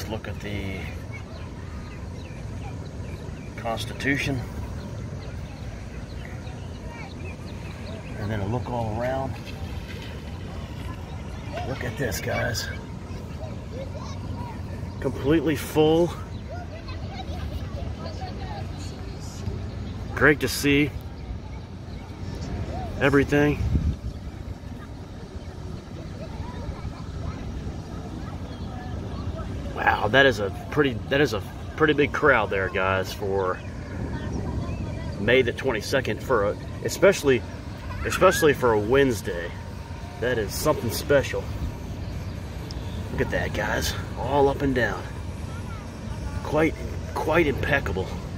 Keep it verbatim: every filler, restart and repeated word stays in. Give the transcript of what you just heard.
look at the Constitution. And then a look all around. Look at this, guys. Completely full. Great to see everything. Wow, that is a pretty that is a pretty big crowd there, guys, for May the twenty-second, for a especially especially for a Wednesday. That is something special. Look at that, guys, all up and down. Quite quite impeccable.